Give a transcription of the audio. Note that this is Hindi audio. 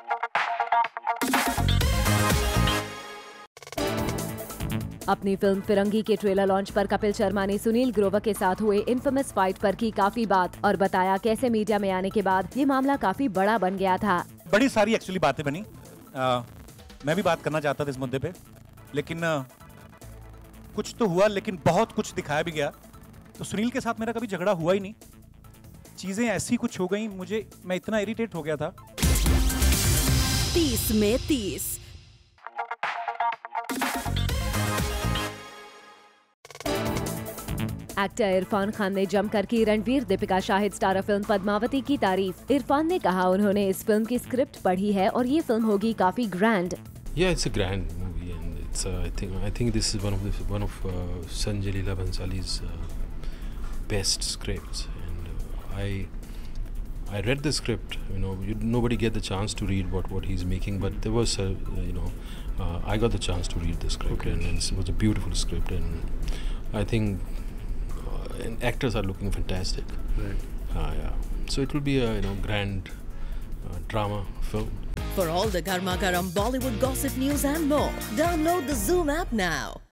अपनी फिल्म फिरंगी के ट्रेलर लॉन्च पर कपिल शर्मा ने सुनील ग्रोवर के साथ हुए इन्फेमस फाइट पर की काफी बात और बताया कैसे मीडिया में आने के बाद ये मामला काफी बड़ा बन गया था। बड़ी सारी एक्चुअली बातें बनी। मैं भी बात करना चाहता था इस मुद्दे पे, लेकिन कुछ तो हुआ, लेकिन बहुत कुछ दिखाया भी गया। तो सुनील के साथ मेरा कभी झगड़ा हुआ ही नहीं, चीजें ऐसी कुछ हो गई, मैं इतना इरिटेट हो गया था। 30 में 30। एक्टर इरफान खान ने जमकर की रणवीर दीपिका शाहिद स्टारर फिल्म पद्मावती की तारीफ। इरफान ने कहा उन्होंने इस फिल्म की स्क्रिप्ट पढ़ी है और ये फिल्म होगी काफी grand. Yeah, it's a grand movie, and it's I think this is one of Sanjay Leela Bhansali's best scripts, and I read the script. Nobody get the chance to read what he's making, but there was I got the chance to read the script, and it was a beautiful script, and I think and actors are looking fantastic. Right. Yeah. So it will be a grand drama film. For all the Garma Garam Bollywood gossip news and more, download the Zoom app now.